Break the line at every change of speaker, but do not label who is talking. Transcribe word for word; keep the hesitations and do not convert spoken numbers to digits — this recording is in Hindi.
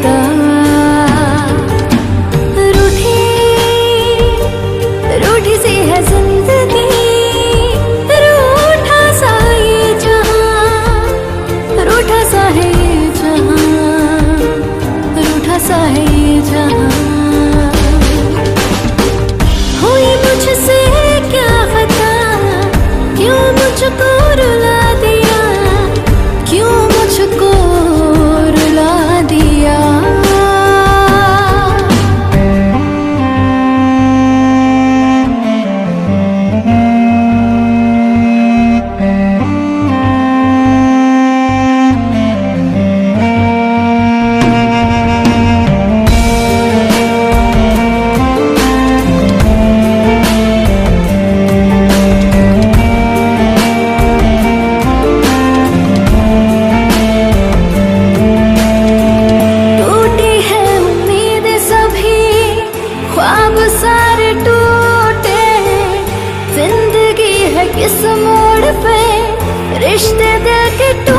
पता। रूठी रूठी सी है जिंदगी, रूठा सा ये जहां, रूठा सा है ये जहां, रूठा सा है ये जहां। हुई मुझसे क्या खता, क्यों मुझको रुला दिया, क्यों मुझको रुला दिया। ख्वाब सारे टूटे, जिंदगी है किस मोड़ पे, रिश्ते दिल के